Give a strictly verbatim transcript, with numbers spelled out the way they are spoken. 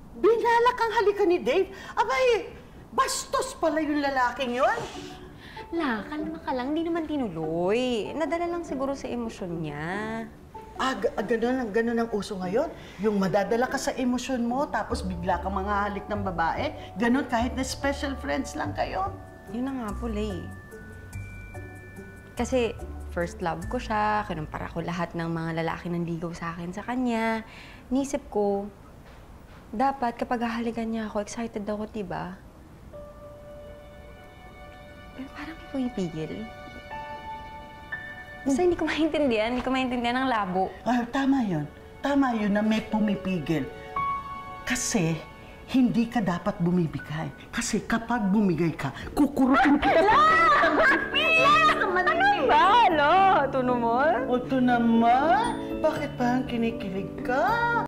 Binalak ang halika ni Dave? Abay, bastos pala yung lalaking yun. La, kalma ka lang. Hindi naman tinuloy. Nadala lang siguro sa emosyon niya. Ah, ah ganun, ganun ang uso ngayon? Yung madadala ka sa emosyon mo, tapos bigla kang manghahalik ng babae? Ganun kahit na special friends lang kayo? Yun na nga po, Lay. Kasi first love ko siya, kinumpara ko lahat ng mga lalaki nanligaw sa akin sa kanya. Nisip ko, dapat kapag hahalikan niya ako, excited ako, diba? Pero parang hindi ko ipigil. Basta hindi ko maintindihan, hindi ko maintindihan ang labo. Ah, tama yun. Tama yun na may pumipigil. Kasi hindi ka dapat bumibigay. Kasi kapag bumigay ka, kukurutin kita. Ano ba? Ano? Ito naman? O ito naman? Bakit parang kinikilig ka?